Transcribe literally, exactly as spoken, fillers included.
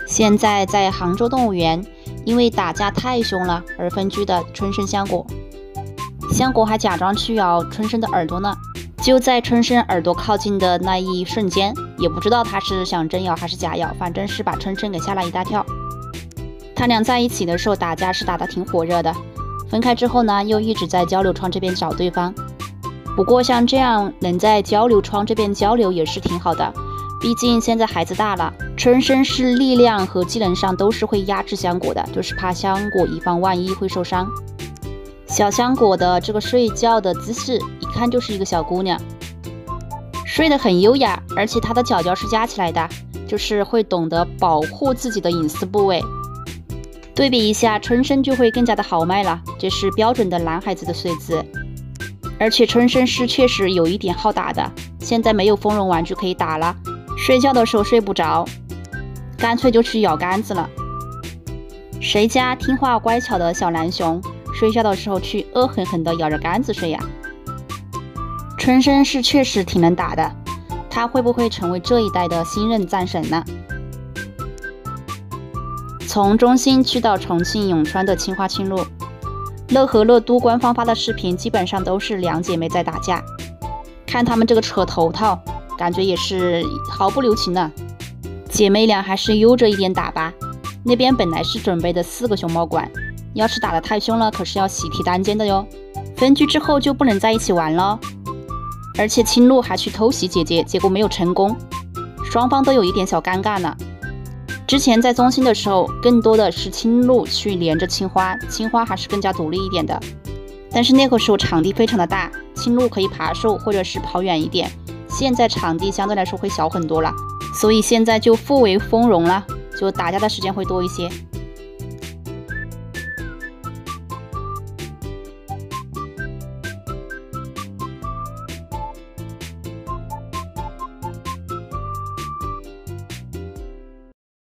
现在在杭州动物园，因为打架太凶了而分居的春生香果，香果还假装去咬春生的耳朵呢。就在春生耳朵靠近的那一瞬间，也不知道他是想真咬还是假咬，反正是把春生给吓了一大跳。他俩在一起的时候打架是打得挺火热的，分开之后呢，又一直在交流窗这边找对方。不过像这样能在交流窗这边交流也是挺好的，毕竟现在孩子大了，春生是力量和技能上都是会压制香果的，就是怕香果以防万一会受伤。小香果的这个睡觉的姿势一看就是一个小姑娘，睡得很优雅，而且她的脚脚是夹起来的，就是会懂得保护自己的隐私部位。对比一下春生就会更加的豪迈了，这是标准的男孩子的睡姿。而且春生是确实有一点好打的，现在没有丰容玩具可以打了，睡觉的时候睡不着，干脆就去咬杆子了。谁家听话乖巧的小蓝熊睡觉的时候去恶狠狠地咬着杆子睡呀？春生是确实挺能打的，他会不会成为这一代的新任战神呢？从中心去到重庆永川的青花青路，乐和乐都官方发的视频基本上都是两姐妹在打架，看她们这个扯头套，感觉也是毫不留情呢。姐妹俩还是悠着一点打吧。那边本来是准备的四个熊猫馆，要是打得太凶了，可是要喜提单间的哟。分居之后就不能在一起玩了，而且青鹿还去偷袭姐姐，结果没有成功，双方都有一点小尴尬呢。之前在中心的时候，更多的是青鹿去连着青花，青花还是更加独立一点的。但是那个时候场地非常的大，青鹿可以爬树或者是跑远一点，现在场地相对来说会小很多了，所以现在就互为丰容了，就打架的时间会多一些。